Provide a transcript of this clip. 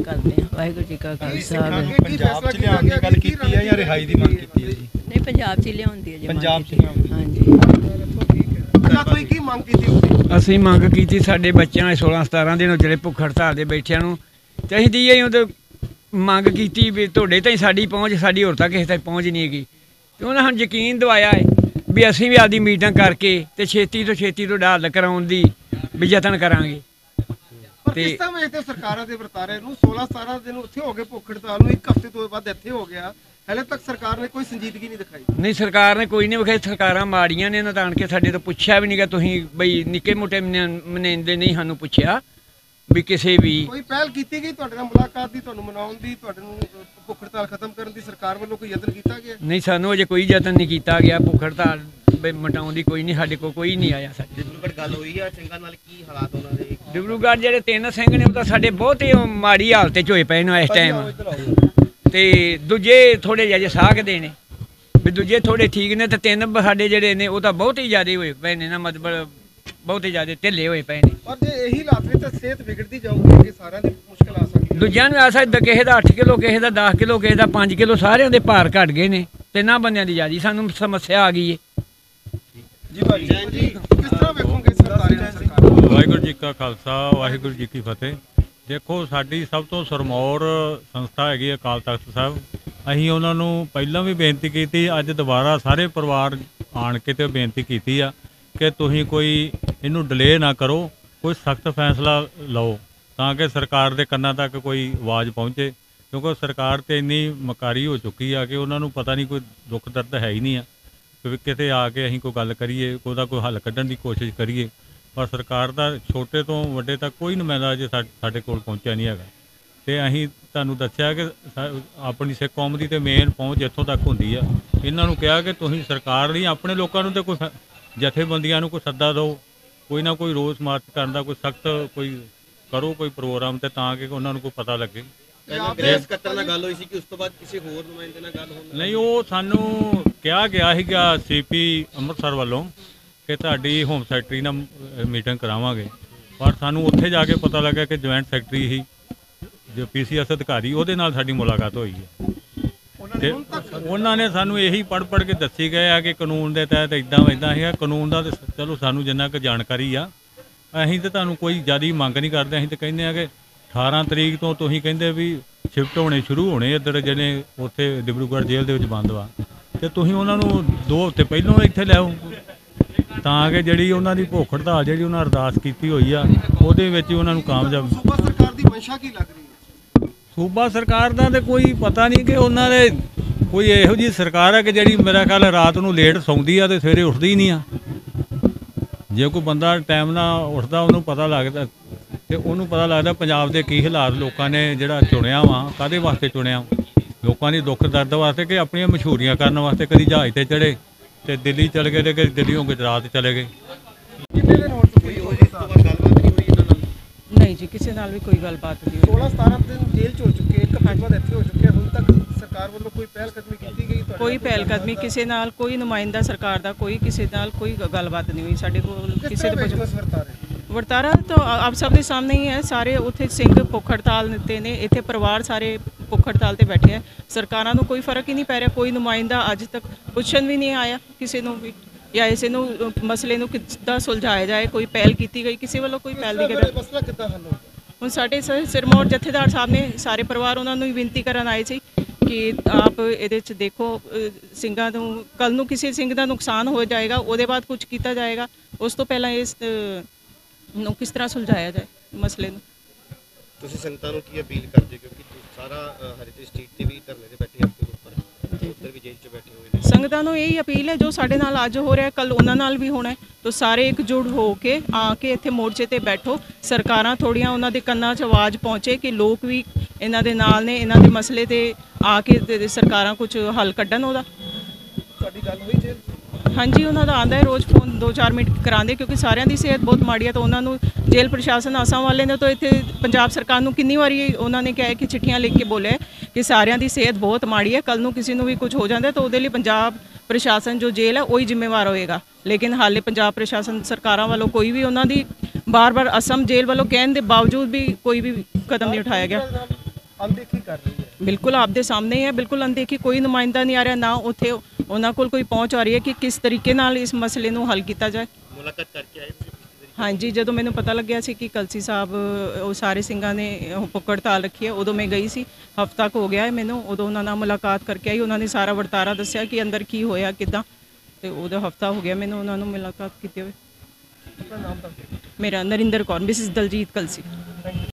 करते हैं। वाहिगुरू जी का खालसा। पंजाब च लियाउण दी गल कीती है या रिहाई दी मंग कीती है जी? नहीं, पंजाब च लियाउंदी है जी। पंजाब च लियाउंदी। हाँ जी। कोई की मंग कीती? ਅਸੀਂ ਮੰਗ ਕੀਤੀ ਸਾਡੇ ਬੱਚਿਆਂ ਨੇ 16-17 ਦਿਨ ਜਿਹੜੇ ਭੁੱਖ ਹੜਤਾਲ ਦੇ ਬੈਠਿਆਂ ਨੂੰ ਤੇ ਅਸੀਂ ਦੀ ਇਹ ਉਹਦੇ ਮੰਗ ਕੀਤੀ ਵੀ ਤੁਹਾਡੇ ਤਾਈਂ ਸਾਡੀ ਪਹੁੰਚ, ਸਾਡੀ ਹੋਰ ਤੱਕ ਕਿਸੇ ਤੱਕ ਪਹੁੰਚ ਨਹੀਂ ਹੈਗੀ ਤੇ ਉਹਨਾਂ ਸਾਨੂੰ ਯਕੀਨ ਦਿਵਾਇਆ ਹੈ ਵੀ ਅਸੀਂ ਵੀ ਆਪਦੀ ਮੀਟਿੰਗ ਕਰਕੇ ਤੇ ਛੇਤੀ ਤੋਂ ਹੱਲ ਕਰਾਉਣ ਦੀ ਵੀ ਯਤਨ ਕਰਾਂਗੇ। ਤੇ ਕਿਸ ਤਰ੍ਹਾਂ ਵੇਖਦੇ ਸਰਕਾਰਾਂ ਦੇ ਵਰਤਾਰੇ ਨੂੰ? 16-17 ਦਿਨ ਉੱਥੇ ਹੋ ਗਏ ਭੁੱਖ ਹੜਤਾਲ ਨੂੰ, ਇੱਕ ਹਫ਼ਤੇ ਤੋਂ ਬਾਅਦ ਇੱਥੇ ਹੋ ਗਿਆ, ਹਲੇ ਤੱਕ ਸਰਕਾਰ ਨੇ ਕੋਈ ਸੰਜੀਦਗੀ ਨਹੀਂ ਦਿਖਾਈ। ਨਹੀਂ, ਸਰਕਾਰ ਨੇ ਕੋਈ ਨਹੀਂ ਵਿਖਾਈ। ਸਰਕਾਰਾਂ ਮਾੜੀਆਂ ਨੇ, ਇਹਨਾਂ ਤਾਂ ਆਣ ਕੇ ਸਾਡੇ ਤੋਂ ਪੁੱਛਿਆ ਵੀ ਨਹੀਂਗਾ ਤੁਸੀਂ ਬਈ ਨਿੱਕੇ ਮੋਟੇ ਮਨੇਂਦੇ ਨਹੀਂ ਸਾਨੂੰ ਪੁੱਛਿਆ ਵੀ ਕਿਸੇ ਵੀ ਕੋਈ ਪਹਿਲ ਕੀਤੀ ਗਈ ਤੁਹਾਡੇ ਨਾਲ ਮੁਲਾਕਾਤ ਦੀ, ਤੁਹਾਨੂੰ ਮਨਾਉਣ ਦੀ, ਤੁਹਾਡੇ ਨੂੰ ਭੁੱਖ ਹੜਤਾਲ ਖਤਮ ਕਰਨ ਦੀ ਸਰਕਾਰ ਵੱਲੋਂ ਕੋਈ ਯਤਨ ਕੀਤਾ ਗਿਆ? ਨਹੀਂ, ਸਾਨੂੰ ਅਜੇ ਕੋਈ ਯਤਨ ਨਹੀਂ ਕੀਤਾ ਗਿਆ ਭੁੱਖ ਹੜਤਾਲ ਮਟਾਉਣ ਦੀ। ਕੋਈ ਨਹੀਂ, ਸਾਡੇ ਕੋਲ ਕੋਈ ਨਹੀਂ ਆਇਆ। ਸਾਡੇ ਡਿਬਰੂਗੜ੍ਹ ਗੱਲ ਹੋਈ ਆ ਸਿੰਘਾਂ ਨਾਲ, ਕੀ ਹਾਲਾਤ ਉਹਨਾਂ ਦੇ? ਡਿਬਰੂਗੜ੍ਹ ਜਿਹੜੇ 3 ਸਿੰਘ ਨੇ ਉਹ ਤਾਂ ਸਾਡੇ ਬਹੁਤ ਹੀ ਮਾੜੀ ਹਾਲਤ 'ਚ ਹੋਏ ਪਏ ਨੇ ਇਸ ਟਾਈਮ ਤੇ ਦੂਜੇ ਥੋੜੇ ਜਿਹੇ ਸਾਖਦੇ ਨੇ ਵੀ ਦੂਜੇ ਥੋੜੇ ਠੀਕ ਨੇ ਤੇ 3 ਸਾਡੇ ਜਿਹੜੇ ਨੇ ਉਹ ਤਾਂ ਬਹੁਤ ਹੀ ਜ਼ਿਆਦਾ ਹੋਏ ਪਏ ਨੇ ਨਾ, ਮਤਲਬ ਬਹੁਤ ਹੀ ਜ਼ਿਆਦਾ ਢਿੱਲੇ ਹੋਏ ਪਏ ਨੇ। ਪਰ ਜੇ ਇਹੀ ਹਾਲਾਤ ਵਿੱਚ ਤਾਂ ਸਿਹਤ ਵਿਗੜਦੀ ਜਾਊਗੀ ਕਿ ਸਾਰਿਆਂ ਦੀ ਮੁਸ਼ਕਲ ਆ ਸਕਦੀ ਹੈ। ਦੂਜਿਆਂ ਨੂੰ ਆ ਸਕਦਾ, ਕਿਸੇ ਦਾ 8 ਕਿਲੋ, ਕਿਸੇ ਦਾ 10 ਕਿਲੋ, ਕਿਸੇ ਦਾ 5 ਕਿਲੋ, ਸਾਰਿਆਂ ਦੇ ਭਾਰ ਘਟ ਗਏ ਨੇ। 3 ਬੰਦਿਆਂ ਦੀ ਜ਼ਿਆਦਾ ਸਾਨੂੰ ਸਮੱਸਿਆ ਆ ਗਈ ਹੈ ਜੀ। ਭਾਈ ਜੀ ਕਿਸ ਤਰ੍ਹਾਂ ਵੇਖੋਗੇ ਸਰਕਾਰ? ਵਾਹਿਗੁਰੂ ਜੀ ਕਾ ਖਾਲਸਾ, ਵਾਹਿਗੁਰੂ ਜੀ ਕੀ ਫਤਿਹ। ਦੇਖੋ, ਸਾਡੀ ਸਭ ਤੋਂ ਸਰਮੌਰ ਸੰਸਥਾ ਹੈਗੀ ਅਕਾਲ ਤਖਤ ਸਾਹਿਬ। ਅਸੀਂ ਉਹਨਾਂ ਨੂੰ ਪਹਿਲਾਂ ਵੀ ਬੇਨਤੀ ਕੀਤੀ, ਅੱਜ ਦੁਬਾਰਾ ਸਾਰੇ ਪਰਿਵਾਰ ਆਣ ਕੇ ਤੇ ਬੇਨਤੀ ਕੀਤੀ ਆ ਕਿ ਤੁਸੀਂ ਕੋਈ ਇਹਨੂੰ ਡਿਲੇ ਨਾ ਕਰੋ, ਕੋਈ ਸਖਤ ਫੈਸਲਾ ਲਓ ਤਾਂ ਕਿ ਸਰਕਾਰ ਦੇ ਕੰਨਾਂ ਤੱਕ ਕੋਈ ਆਵਾਜ਼ ਪਹੁੰਚੇ, ਕਿਉਂਕਿ ਸਰਕਾਰ ਤੇ ਇੰਨੀ ਮਕਾਰੀ ਹੋ ਚੁੱਕੀ ਆ ਕਿ ਉਹਨਾਂ ਨੂੰ ਪਤਾ ਨਹੀਂ, ਕੋਈ ਦੁੱਖ ਦਰਦ ਹੈ ਹੀ ਨਹੀਂ ਆ ਕਿ ਕਿਤੇ ਆ ਕੇ ਅਸੀਂ ਕੋਈ ਗੱਲ ਕਰੀਏ, ਉਹਦਾ ਕੋਈ ਹੱਲ ਕੱਢਣ ਦੀ ਕੋਸ਼ਿਸ਼ ਕਰੀਏ। ਪਰ ਸਰਕਾਰ ਦਾ ਛੋਟੇ ਤੋਂ ਵੱਡੇ ਤੱਕ ਕੋਈ ਨੁਮਾਇੰਦਾ ਅਜੇ ਸਾਡੇ ਕੋਲ ਪਹੁੰਚਿਆ ਨਹੀਂ ਹੈਗਾ। ਅਤੇ ਅਸੀਂ ਤੁਹਾਨੂੰ ਦੱਸਿਆ ਕਿ ਆਪਣੀ ਸਿੱਖ ਕੌਮ ਦੀ ਤਾਂ ਮੇਨ ਪਹੁੰਚ ਇੱਥੋਂ ਤੱਕ ਹੁੰਦੀ ਆ। ਇਹਨਾਂ ਨੂੰ ਕਿਹਾ ਕਿ ਤੁਸੀਂ ਸਰਕਾਰ ਨਹੀਂ, ਆਪਣੇ ਲੋਕਾਂ ਨੂੰ ਤਾਂ ਕੋਈ ਜਥੇਬੰਦੀਆਂ ਨੂੰ ਕੋਈ ਸੱਦਾ ਦਿਓ, ਕੋਈ ਨਾ ਕੋਈ ਰੋਸ ਮਾਰਚ ਕਰਨ ਦਾ ਕੋਈ ਸਖਤ ਕੋਈ ਕਰੋ ਕੋਈ ਪ੍ਰੋਗਰਾਮ, ਤੇ ਤਾਂ ਕਿ ਉਹਨਾਂ ਨੂੰ ਕੋਈ ਪਤਾ ਲੱਗੇ। ਪ੍ਰੈਸ ਸਕੱਤਰ ਨਾਲ ਗੱਲ ਹੋਈ ਸੀ ਕਿ ਉਸ ਤੋਂ ਬਾਅਦ ਕਿਸੇ ਹੋਰ ਨੁਮਾਇੰਦੇ ਨਾਲ ਗੱਲ ਹੋਣੀ? ਨਹੀਂ, ਉਹ ਸਾਨੂੰ ਕਿਹਾ ਗਿਆ ਸੀਗਾ CP ਅੰਮ੍ਰਿਤਸਰ ਵੱਲੋਂ ਕਿ ਤੁਹਾਡੀ ਹੋਮ ਸੈਕਟਰੀ ਨਾਲ ਮੀਟਿੰਗ ਕਰਾਵਾਂਗੇ, ਪਰ ਸਾਨੂੰ ਉੱਥੇ ਜਾ ਕੇ ਪਤਾ ਲੱਗਾ ਕਿ ਜੁਆਇੰਟ ਸੈਕਟਰੀ ਹੀ ਜੋ PCS ਅਧਿਕਾਰੀ, ਉਹਦੇ ਨਾਲ ਸਾਡੀ ਮੁਲਾਕਾਤ ਹੋਈ ਹੈ ਤੇ ਉਹਨਾਂ ਨੇ ਸਾਨੂੰ ਇਹੀ ਪੜ੍ਹ ਕੇ ਦੱਸੀ ਗਏ ਆ ਕਿ ਕਾਨੂੰਨ ਦੇ ਤਹਿਤ ਇੱਦਾਂ ਹੈਗਾ। ਕਾਨੂੰਨ ਦਾ ਤਾਂ ਚਲੋ ਸਾਨੂੰ ਜਿੰਨਾ ਕੁ ਜਾਣਕਾਰੀ ਆ, ਅਸੀਂ ਤਾਂ ਤੁਹਾਨੂੰ ਕੋਈ ਜ਼ਿਆਦਾ ਮੰਗ ਨਹੀਂ ਕਰਦੇ। ਅਸੀਂ ਤਾਂ ਕਹਿੰਦੇ ਆ ਕਿ 18 ਤਰੀਕ ਤੋਂ ਤੁਸੀਂ ਕਹਿੰਦੇ ਵੀ ਸ਼ਿਫਟ ਹੋਣੇ ਸ਼ੁਰੂ ਹੋਣੇ ਇੱਧਰ, ਜਿਹਨੇ ਉੱਥੇ ਡਿਬਰੂਗੜ੍ਹ ਜੇਲ੍ਹ ਦੇ ਵਿੱਚ ਬੰਦ ਵਾ, ਅਤੇ ਤੁਸੀਂ ਉਹਨਾਂ ਨੂੰ 2 ਹਫ਼ਤੇ ਪਹਿਲਾਂ ਇੱਥੇ ਲਿਆਓ ਤਾਂ ਕਿ ਜਿਹੜੀ ਉਹਨਾਂ ਦੀ ਭੁੱਖ ਹੜਤਾਲ ਜਿਹੜੀ ਉਹਨਾਂ ਅਰਦਾਸ ਕੀਤੀ ਹੋਈ ਆ ਉਹਦੇ ਵਿੱਚ ਉਹਨਾਂ ਨੂੰ ਕਾਮਯਾਬ। ਸੂਬਾ ਸਰਕਾਰ ਦੀ ਮਨਸ਼ਾ ਕੀ ਲੱਗ ਰਹੀ ਹੈ? ਸੂਬਾ ਸਰਕਾਰ ਦਾ ਤਾਂ ਕੋਈ ਪਤਾ ਨਹੀਂ ਕਿ ਉਹਨਾਂ ਦੇ ਕੋਈ ਇਹੋ ਜਿਹੀ ਸਰਕਾਰ ਹੈ ਕਿ ਜਿਹੜੀ ਮੇਰਾ ਖਿਆਲ ਰਾਤ ਨੂੰ ਲੇਟ ਸੌਂਦੀ ਆ ਅਤੇ ਸਵੇਰੇ ਉੱਠਦੀ ਹੀ ਨਹੀਂ ਆ। ਜੇ ਕੋਈ ਬੰਦਾ ਟਾਈਮ ਨਾਲ ਉੱਠਦਾ ਉਹਨੂੰ ਪਤਾ ਲੱਗਦਾ, ਅਤੇ ਉਹਨੂੰ ਪਤਾ ਲੱਗਦਾ ਪੰਜਾਬ ਦੇ ਕੀ ਹਾਲਾਤ ਲੋਕਾਂ ਨੇ ਜਿਹੜਾ ਚੁਣਿਆ ਵਾ, ਕਾਹਦੇ ਵਾਸਤੇ ਚੁਣਿਆ, ਲੋਕਾਂ ਦੀ ਦੁੱਖ ਦਰਦ ਵਾਸਤੇ ਕਿ ਆਪਣੀਆਂ ਮਸ਼ਹੂਰੀਆਂ ਕਰਨ ਵਾਸਤੇ। ਕਦੀ ਜਹਾਜ਼ 'ਤੇ ਚੜ੍ਹੇ ਤੇ ਦਿੱਲੀ ਚਲੇ ਗਏ, ਤੇ ਦਿੱਲੀੋਂ ਗੁਜਰਾਤ ਚਲੇ ਗਏ। ਕਿੰਨੇ ਦਿਨ ਹੋ ਚੁੱਕੇ ਹੋ ਜੀ? ਗੱਲਬਾਤ ਨਹੀਂ ਹੋਈ ਇਹਨਾਂ ਨਾਲ? ਨਹੀਂ ਜੀ, ਕਿਸੇ ਨਾਲ ਵੀ ਕੋਈ ਗੱਲਬਾਤ ਨਹੀਂ ਹੋਈ। 16-17 ਦਿਨ ਜੇਲ੍ਹ 'ਚ ਹੋ ਚੁੱਕੇ, ਇੱਕ ਹਫ਼ਤੇ ਬਾਅਦ ਇੱਥੇ ਹੋ ਚੁੱਕੇ, ਹੁਣ ਤੱਕ ਸਰਕਾਰ ਵੱਲੋਂ ਕੋਈ ਪਹਿਲ ਕਦਮੀ ਕੀਤੀ ਗਈ? ਕੋਈ ਪਹਿਲ ਕਦਮੀ ਕਿਸੇ ਨਾਲ, ਕੋਈ ਨੁਮਾਇੰਦਾ ਸਰਕਾਰ ਦਾ ਕੋਈ ਕਿਸੇ ਨਾਲ ਕੋਈ ਗੱਲਬਾਤ ਨਹੀਂ ਹੋਈ ਸਾਡੇ ਕੋਲ ਕਿਸੇ ਦੇ। ਵਰਤਾਰਾ ਤਾਂ ਆਪ ਸਭ ਦੇ ਸਾਹਮਣੇ ਹੀ ਹੈ। ਸਾਰੇ ਉੱਥੇ ਸਿੰਘ ਭੁੱਖ ਹੜਤਾਲ ਤੇ ਨੇ, ਇੱਥੇ ਪਰਿਵਾਰ ਸਾਰੇ ਭੁੱਖ ਹੜਤਾਲ ਤੇ ਬੈਠੇ ਹੈ। ਸਰਕਾਰਾਂ ਨੂੰ ਕੋਈ ਫਰਕ ਹੀ ਨਹੀਂ ਪੈ ਰਿਹਾ। ਕੋਈ ਨੁਮਾਇੰਦਾ ਅੱਜ ਤੱਕ ਪੁੱਛਣ ਵੀ ਨਹੀਂ ਆਇਆ ਕਿਸੇ ਨੂੰ ਵੀ, ਜਾਂ ਇਸੇ ਨੂੰ ਮਸਲੇ ਨੂੰ ਕਿੱਦਾਂ ਸੁਲਝਾਇਆ ਜਾਏ, ਕੋਈ ਪਹਿਲ ਕੀਤੀ ਗਈ ਕਿਸੇ ਵੱਲੋਂ? ਕੋਈ ਪਹਿਲ ਨਹੀਂ ਕਰ। ਮਸਲਾ ਕਿੱਦਾਂ ਹੱਲ ਹੋਊ? ਹੁਣ ਸਾਡੇ ਸਿਰਮੌਰ ਜਥੇਦਾਰ ਸਾਹਿਬ ਨੇ ਸਾਰੇ ਪਰਿਵਾਰ ਉਹਨਾਂ ਨੂੰ ਬੇਨਤੀ ਕਰਨ ਆਏ ਸੀ ਕਿ ਆਪ ਇਹਦੇ 'ਚ ਦੇਖੋ, ਸਿੰਘਾਂ ਨੂੰ ਕੱਲ੍ਹ ਨੂੰ ਕਿਸੇ ਸਿੰਘ ਦਾ ਨੁਕਸਾਨ ਹੋ ਜਾਏਗਾ, ਉਹਦੇ ਬਾਅਦ ਕੁਝ ਕੀਤਾ ਜਾਏਗਾ, ਉਸ ਤੋਂ ਪਹਿਲਾਂ ਇਸ ਨੂੰ ਕਿਸ ਤਰ੍ਹਾਂ ਸੁਲਝਾਇਆ ਜਾਏ ਮਸਲੇ ਨੂੰ। ਤੁਸੀਂ ਸੰਗਤਾਂ ਨੂੰ ਕੀ ਅਪੀਲ ਕਰਦੇ, ਕਿਉਂਕਿ ਸਾਰਾ ਹਰਿਤੇ ਸਟਰੀਟ ਤੇ ਵੀ ਧਰਨੇ ਤੇ ਬੈਠੇ ਆਪਣੇ ਉੱਪਰ, ਉੱਧਰ ਵੀ ਜੇਲ੍ਹ 'ਚ ਬੈਠੇ ਹੋਏ ਨੇ? ਸੰਗਤਾਂ ਨੂੰ ਇਹੀ ਅਪੀਲ ਹੈ, ਜੋ ਸਾਡੇ ਨਾਲ ਅੱਜ ਹੋ ਰਿਹਾ ਕੱਲ੍ਹ ਉਹਨਾਂ ਨਾਲ ਵੀ ਹੋਣਾ ਹੈ, ਤਾਂ ਸਾਰੇ ਇਕਜੁੱਟ ਹੋ ਕੇ ਆ ਕੇ ਇੱਥੇ ਮੋਰਚੇ ਤੇ ਬੈਠੋ। ਸਰਕਾਰਾਂ ਥੋੜ੍ਹੀਆਂ ਉਹਨਾਂ ਦੇ ਕੰਨਾਂ 'ਚ ਆਵਾਜ਼ ਪਹੁੰਚੇ ਕਿ ਲੋਕ ਵੀ ਇਹਨਾਂ ਦੇ ਨਾਲ ਨੇ, ਇਹਨਾਂ ਦੇ ਮਸਲੇ ਤੇ ਆ ਕੇ ਸਰਕਾਰਾਂ ਕੁਝ ਹੱਲ ਕੱਢਣ ਉਹਦਾ। ਤੁਹਾਡੀ ਗੱਲ ਹੋਈ ਜੇਲ੍ਹ 'ਚ? ਹਾਂਜੀ, ਉਹਨਾਂ ਦਾ ਆਉਂਦਾ ਹੈ ਰੋਜ਼ ਫੋਨ, 2-4 ਮਿੰਟ ਕਰਾਉਂਦੇ, ਕਿਉਂਕਿ ਸਾਰਿਆਂ ਦੀ ਸਿਹਤ ਬਹੁਤ ਮਾੜੀ ਹੈ। ਤਾਂ ਉਹਨਾਂ ਨੂੰ ਜੇਲ੍ਹ ਪ੍ਰਸ਼ਾਸਨ ਆਸਾਮ ਵਾਲੇ ਨੇ ਤਾਂ ਇੱਥੇ ਪੰਜਾਬ ਸਰਕਾਰ ਨੂੰ ਕਿੰਨੀ ਵਾਰੀ ਉਹਨਾਂ ਨੇ ਕਿਹਾ ਕਿ ਚਿੱਠੀਆਂ ਲਿਖ ਕੇ ਬੋਲਿਆ ਕਿ ਸਾਰਿਆਂ ਦੀ ਸਿਹਤ ਬਹੁਤ ਮਾੜੀ ਹੈ, ਕੱਲ੍ਹ ਨੂੰ ਕਿਸੇ ਨੂੰ ਵੀ ਕੁਝ ਹੋ ਜਾਂਦਾ ਤਾਂ ਉਹਦੇ ਲਈ ਪੰਜਾਬ ਪ੍ਰਸ਼ਾਸਨ ਜੋ ਜੇਲ੍ਹ ਹੈ ਉਹੀ ਜ਼ਿੰਮੇਵਾਰ ਹੋਏਗਾ। ਲੇਕਿਨ ਹਾਲੇ ਪੰਜਾਬ ਪ੍ਰਸ਼ਾਸਨ ਸਰਕਾਰਾਂ ਵੱਲੋਂ ਕੋਈ ਵੀ ਉਹਨਾਂ ਦੀ ਬਾਰ-ਬਾਰ ਅਸਮ ਜੇਲ੍ਹ ਵੱਲੋਂ ਕਹਿਣ ਦੇ ਬਾਵਜੂਦ ਵੀ ਕੋਈ ਵੀ ਕਦਮ ਨਹੀਂ ਉਠਾਇਆ ਗਿਆ। ਅਣਦੇਖੀ ਕਰ ਰਹੀ ਹੈ। ਬਿਲਕੁਲ ਆਪਦੇ ਸਾਹਮਣੇ ਹੀ ਹੈ, ਬਿਲਕੁਲ ਅਣਦੇਖੀ, ਕੋਈ ਨੁਮਾਇੰਦਾ ਨਹੀਂ ਆ ਰਿਹਾ, ਨਾ ਉੱਥੇ ਉਹਨਾਂ ਕੋਲ ਕੋਈ ਪਹੁੰਚ ਆ ਰਹੀ ਹੈ ਕਿ ਕਿਸ ਤਰੀਕੇ ਨਾਲ ਇਸ ਮਸਲੇ ਨੂੰ ਹੱਲ ਕੀਤਾ ਜਾਏ। ਮੁਲਾਕਾਤ ਕਰਕੇ ਆਏ ਤੁਸੀਂ ਪਿਛਲੀ ਵਾਰੀ? ਹਾਂਜੀ, ਜਦੋਂ ਮੈਨੂੰ ਪਤਾ ਲੱਗਿਆ ਸੀ ਕਿ ਕਲਸੀ ਸਾਹਿਬ ਉਹ ਸਾਰੇ ਸਿੰਘਾਂ ਨੇ ਉਹ ਭੁੱਖ ਹੜਤਾਲ ਰੱਖੀ ਹੈ, ਉਦੋਂ ਮੈਂ ਗਈ ਸੀ। ਹਫ਼ਤਾ ਕੁ ਹੋ ਗਿਆ ਹੈ ਮੈਨੂੰ, ਉਦੋਂ ਉਹਨਾਂ ਨਾਲ ਮੁਲਾਕਾਤ ਕਰਕੇ ਆਈ। ਉਹਨਾਂ ਨੇ ਸਾਰਾ ਵਰਤਾਰਾ ਦੱਸਿਆ ਕਿ ਅੰਦਰ ਕੀ ਹੋਇਆ ਕਿੱਦਾਂ, ਤੇ ਉਹਦਾ ਹਫ਼ਤਾ ਹੋ ਗਿਆ ਮੈਨੂੰ ਉਹਨਾਂ ਨੂੰ ਮੁਲਾਕਾਤ ਕੀਤੇ ਹੋਏ। ਆਪਣਾ ਨਾਮ ਦੱਸੋ। ਮੇਰਾ ਨਰਿੰਦਰ ਕੌਰ, ਮਿਸਿਸ ਦਲਜੀਤ ਕਲਸੀ।